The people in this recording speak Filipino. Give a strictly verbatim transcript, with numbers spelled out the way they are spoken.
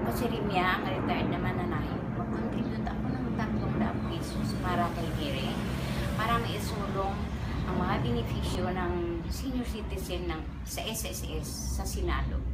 Ako si Remy, ang retired na mananayo. Mag-contribute ako ng tatlong daang pesos para kay Neri para maisulong ang mga benepisyo ng senior citizen ng, sa S S S sa Senado.